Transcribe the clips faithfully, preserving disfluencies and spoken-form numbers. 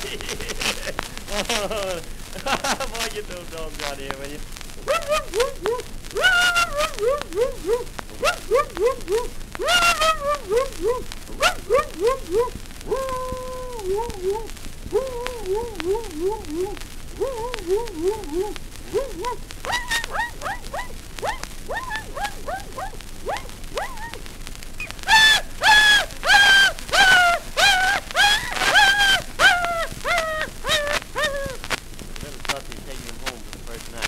Boy, get those dogs out of here, will you? Little puppy taking him home for the first night.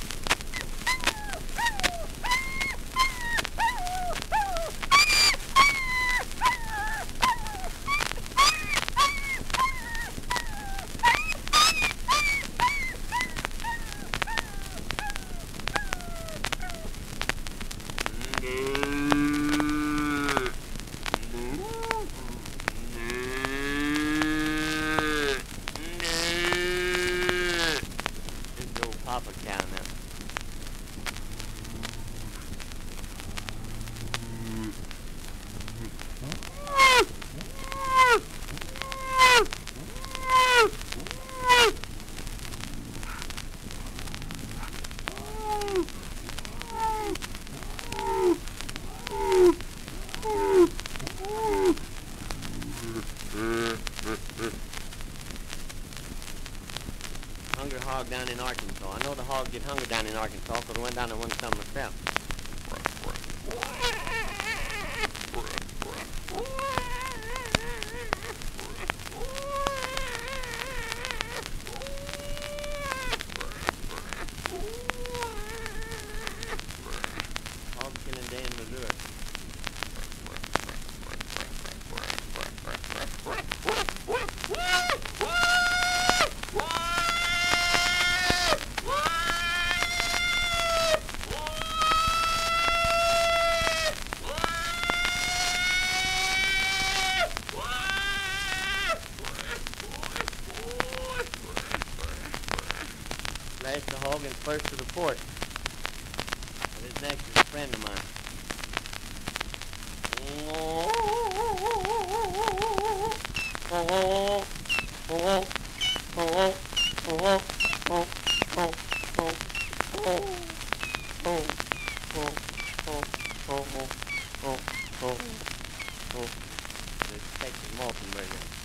This is old Papa cow now. Hungry hog down in Arkansas. I know the hogs get hungry down in Arkansas, so I went down and won some myself. Hog killing day in Missouri. Last the hog and first to the port. This next is a friend of mine. This Texas Malton burger.